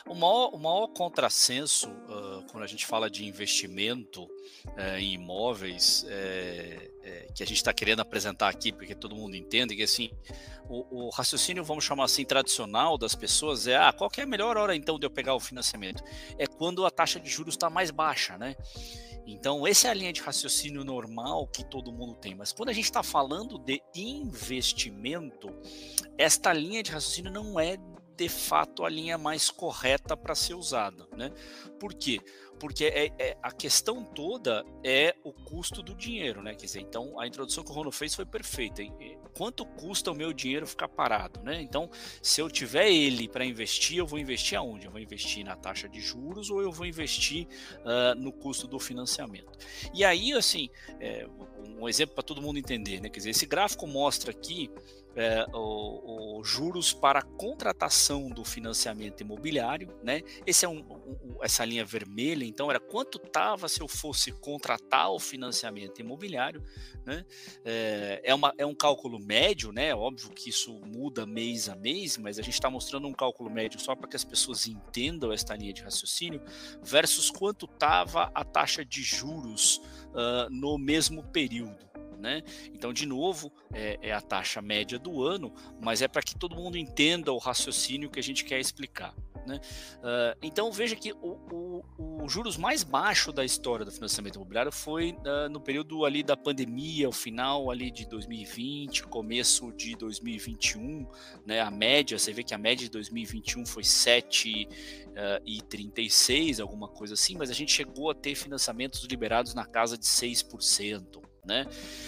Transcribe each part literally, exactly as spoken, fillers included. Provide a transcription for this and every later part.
O maior, o maior contrassenso, ah, quando a gente fala de investimento eh, em imóveis, eh, eh, que a gente está querendo apresentar aqui, porque todo mundo entende que assim, o, o raciocínio, vamos chamar assim, tradicional das pessoas é, ah, qual que é a melhor hora então de eu pegar o financiamento? É quando a taxa de juros está mais baixa, né? Então, essa é a linha de raciocínio normal que todo mundo tem. Mas quando a gente está falando de investimento, esta linha de raciocínio não é de fato a linha mais correta para ser usada, né? Por quê? Porque é, é- a questão toda é o custo do dinheiro, né? Quer dizer, então a introdução que o Rono fez foi perfeita. Hein? E quanto custa o meu dinheiro ficar parado, né? Então, se eu tiver ele para investir, eu vou investir aonde? Eu vou investir na taxa de juros ou eu vou investir ah, no custo do financiamento? E aí, assim, é, um exemplo para todo mundo entender, né? Quer dizer, esse gráfico mostra aqui é, o, o juros para contratação do financiamento imobiliário, né? Esse é um, um- essa linha vermelha, então era quanto estava se eu fosse contratar o financiamento imobiliário, né? É, é, uma, é um cálculo médio, né? Óbvio que isso muda mês a mês, mas a gente está mostrando um cálculo médio só para que as pessoas entendam esta linha de raciocínio, versus quanto estava a taxa de juros ah, no mesmo período. Né? Então, de novo, é, é a taxa média do ano, mas é para que todo mundo entenda o raciocínio que a gente quer explicar. Né? Uh, então, veja que o, o, o juros mais baixo da história do financiamento imobiliário foi uh, no período ali da pandemia, o final ali de dois mil e vinte, começo de dois mil e vinte e um, né? A média, você vê que a média de dois mil e vinte e um foi sete vírgula trinta e seis, alguma coisa assim, mas a gente chegou a ter financiamentos liberados na casa de seis por cento. Né?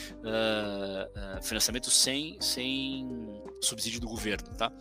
Uh, uh, financiamento sem, sem subsídio do governo, tá?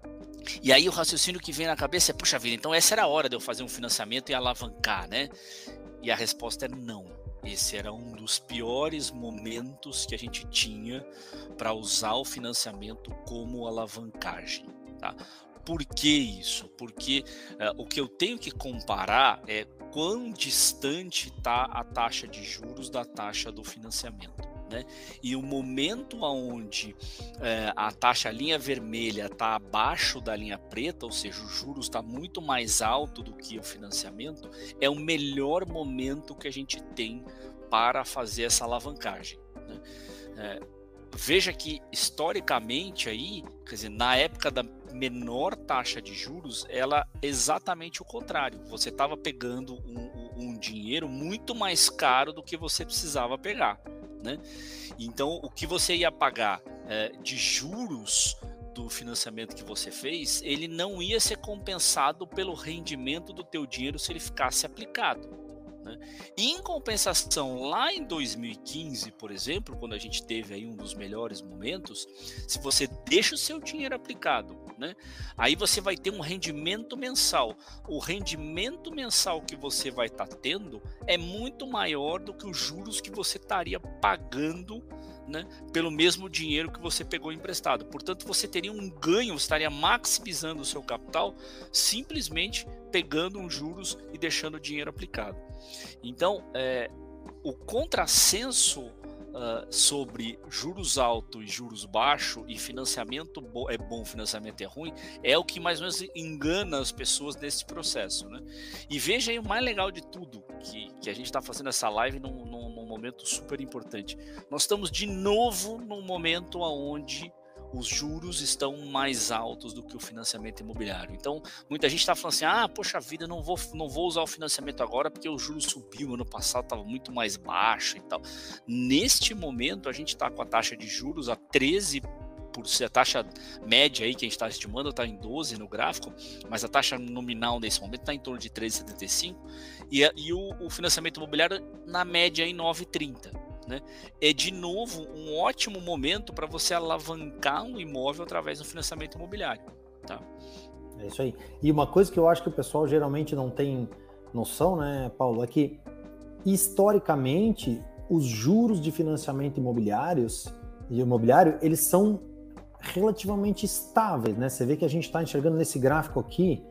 E aí o raciocínio que vem na cabeça é, puxa vida, então essa era a hora de eu fazer um financiamento e alavancar, né? E a resposta é não. Esse era um dos piores momentos que a gente tinha para usar o financiamento como alavancagem, tá? Por que isso? Porque uh, o que eu tenho que comparar é quão distante está a taxa de juros da taxa do financiamento. Né? E o momento onde é, a taxa a linha vermelha está abaixo da linha preta, ou seja, o juros está muito mais alto do que o financiamento, é o melhor momento que a gente tem para fazer essa alavancagem. Né? É, veja que historicamente aí, quer dizer, na época da menor taxa de juros, ela é exatamente o contrário. Você estava pegando um, um dinheiro muito mais caro do que você precisava pegar. Né? Então, o que você ia pagar é, de juros do financiamento que você fez, ele não ia ser compensado pelo rendimento do teu dinheiro se ele ficasse aplicado. Né? E em compensação, lá em dois mil e quinze, por exemplo, quando a gente teve aí um dos melhores momentos, se você deixa o seu dinheiro aplicado, né, aí você vai ter um rendimento mensal. O rendimento mensal que você vai estar tá tendo é muito maior do que os juros que você estaria pagando, né, pelo mesmo dinheiro que você pegou emprestado. Portanto, você teria um ganho, você estaria maximizando o seu capital simplesmente pegando uns juros e deixando o dinheiro aplicado. Então, é, o contrassenso uh, sobre juros altos e juros baixos e financiamento bo- é bom, financiamento é ruim, é o que mais ou menos engana as pessoas nesse processo. Né? E veja aí o mais legal de tudo, que, que a gente está fazendo essa live num, num, num momento super importante. Nós estamos de novo num momento onde os juros estão mais altos do que o financiamento imobiliário. Então, muita gente está falando assim, ah, poxa vida, não vou, não vou usar o financiamento agora porque o juro subiu, ano passado estava muito mais baixo e tal. Neste momento, a gente está com a taxa de juros a treze por cento, a taxa média aí que a gente está estimando está em doze no gráfico, mas a taxa nominal nesse momento está em torno de treze vírgula setenta e cinco e, e o, o financiamento imobiliário na média em nove vírgula trinta. Né? É de novo um ótimo momento para você alavancar um imóvel através do financiamento imobiliário. Tá? É isso aí. E uma coisa que eu acho que o pessoal geralmente não tem noção, né, Paulo, é que historicamente os juros de financiamento imobiliários e imobiliário, eles são relativamente estáveis, né? Você vê que a gente está enxergando nesse gráfico aqui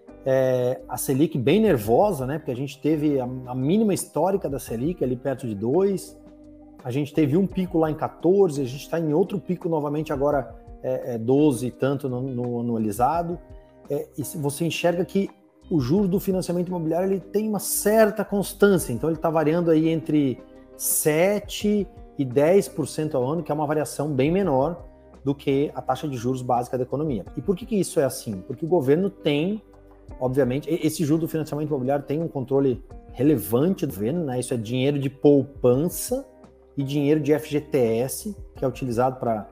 é, a Selic bem nervosa, né? Porque a gente teve a, a mínima histórica da Selic ali perto de dois. A gente teve um pico lá em quatorze, a gente está em outro pico novamente agora, é, é doze e tanto no, no anualizado. É, e você enxerga que o juro do financiamento imobiliário ele tem uma certa constância, então ele está variando aí entre sete por cento e dez por cento ao ano, que é uma variação bem menor do que a taxa de juros básica da economia. E por que, que isso é assim? Porque o governo tem, obviamente, esse juro do financiamento imobiliário tem um controle relevante do governo, né? Isso é dinheiro de poupança e dinheiro de F G T S, que é utilizado para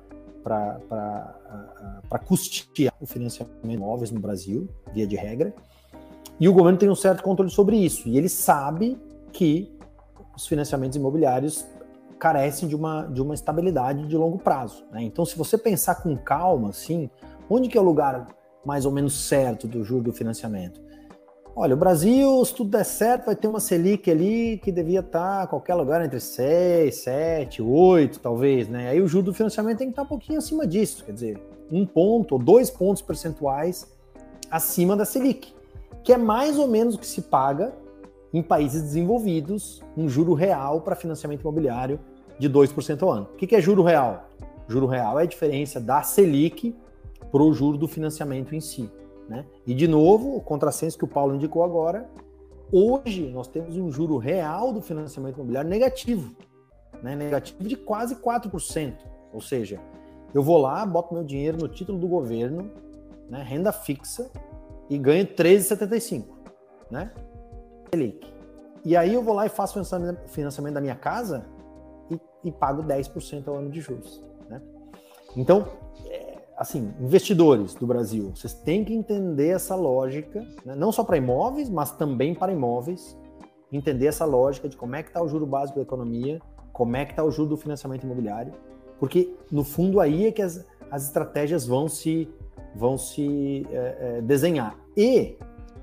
para custear o financiamento de imóveis no Brasil, via de regra. E o governo tem um certo controle sobre isso. E ele sabe que os financiamentos imobiliários carecem de uma, de uma estabilidade de longo prazo, né? Então, se você pensar com calma, assim, onde que é o lugar mais ou menos certo do juro do financiamento? Olha, o Brasil, se tudo der certo, vai ter uma Selic ali que devia estar a qualquer lugar entre seis, sete, oito, talvez, né? Aí o juro do financiamento tem que estar um pouquinho acima disso, quer dizer, um ponto ou dois pontos percentuais acima da Selic, que é mais ou menos o que se paga em países desenvolvidos, um juro real para financiamento imobiliário de dois por cento ao ano. O que é juro real? Juro real é a diferença da Selic para o juro do financiamento em si, né? E, de novo, o contrassenso que o Paulo indicou agora, hoje nós temos um juro real do financiamento imobiliário negativo, né? Negativo de quase quatro por cento. Ou seja, eu vou lá, boto meu dinheiro no título do governo, né, renda fixa, e ganho treze vírgula setenta e cinco, né? Selic. E aí eu vou lá e faço o financiamento da minha casa e, e pago dez por cento ao ano de juros, né? Então, assim, investidores do Brasil, vocês têm que entender essa lógica, né? Não só para imóveis, mas também para imóveis, entender essa lógica de como é que está o juro básico da economia, como é que está o juro do financiamento imobiliário, porque no fundo aí é que as, as estratégias vão se, vão se é, é, desenhar. E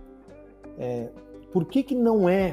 é, por que que não é,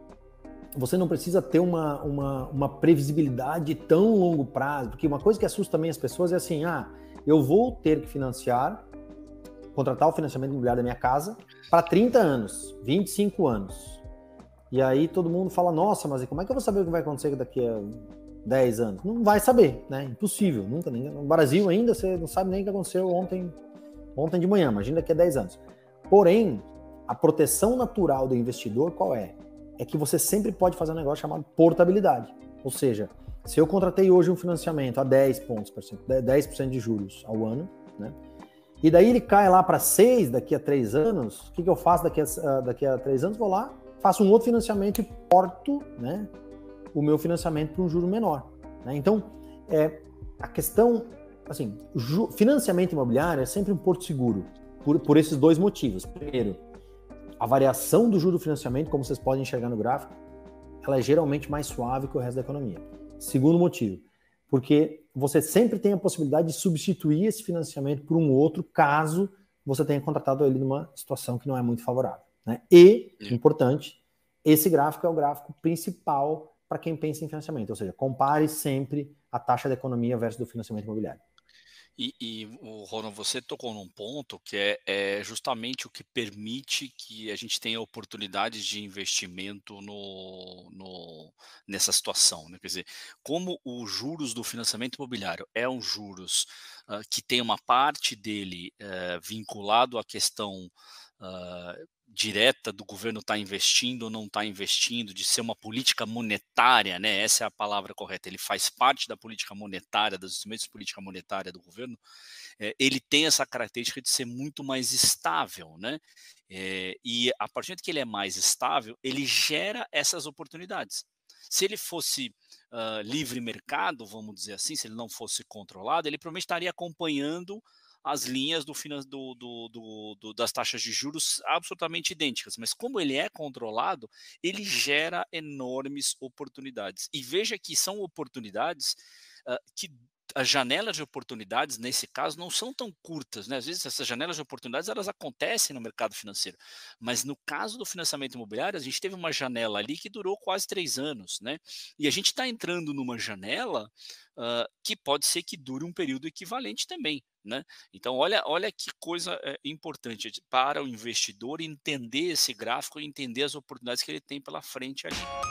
você não precisa ter uma, uma, uma previsibilidade de tão longo prazo, porque uma coisa que assusta também as pessoas é assim, ah, eu vou ter que financiar, contratar o financiamento imobiliário da minha casa para trinta anos, vinte e cinco anos. E aí todo mundo fala, nossa, mas como é que eu vou saber o que vai acontecer daqui a dez anos? Não vai saber, né? Impossível, nunca. Nem, no Brasil ainda você não sabe nem o que aconteceu ontem, ontem de manhã, imagina daqui a dez anos. Porém, a proteção natural do investidor qual é? É que você sempre pode fazer um negócio chamado portabilidade. Ou seja, se eu contratei hoje um financiamento a dez pontos, dez por cento de juros ao ano, né? E daí ele cai lá para seis daqui a três anos, o que, que eu faço daqui a, daqui a três anos? Vou lá, faço um outro financiamento e porto, né, o meu financiamento para um juro menor, né? Então, é, a questão, assim, ju, financiamento imobiliário é sempre um porto seguro, por, por esses dois motivos. Primeiro, a variação do juro do financiamento, como vocês podem enxergar no gráfico, ela é geralmente mais suave que o resto da economia. Segundo motivo, porque você sempre tem a possibilidade de substituir esse financiamento por um outro, caso você tenha contratado ele numa situação que não é muito favorável, né? E, importante, esse gráfico é o gráfico principal para quem pensa em financiamento, ou seja, compare sempre a taxa da economia versus do financiamento imobiliário. E, e o Ronald, você tocou num ponto que é, é justamente o que permite que a gente tenha oportunidades de investimento no, no, nessa situação, né? Quer dizer, como os juros do financiamento imobiliário é um juros uh, que tem uma parte dele uh, vinculado à questão uh, direta do governo estar tá investindo ou não estar tá investindo, de ser uma política monetária, né? Essa é a palavra correta. Ele faz parte da política monetária, dos instrumentos de política monetária do governo. É, ele tem essa característica de ser muito mais estável, né? É, e a partir do que ele é mais estável, ele gera essas oportunidades. Se ele fosse uh, livre mercado, vamos dizer assim, se ele não fosse controlado, ele provavelmente estaria acompanhando as linhas do, do, do, do, do, das taxas de juros absolutamente idênticas, mas como ele é controlado, ele gera enormes oportunidades. E veja que são oportunidades uh, que as janelas de oportunidades, nesse caso, não são tão curtas, né? Às vezes essas janelas de oportunidades elas acontecem no mercado financeiro, mas no caso do financiamento imobiliário, a gente teve uma janela ali que durou quase três anos, né? E a gente está entrando numa janela uh, que pode ser que dure um período equivalente também, né? Então, olha, olha que coisa é, importante para o investidor entender esse gráfico e entender as oportunidades que ele tem pela frente ali.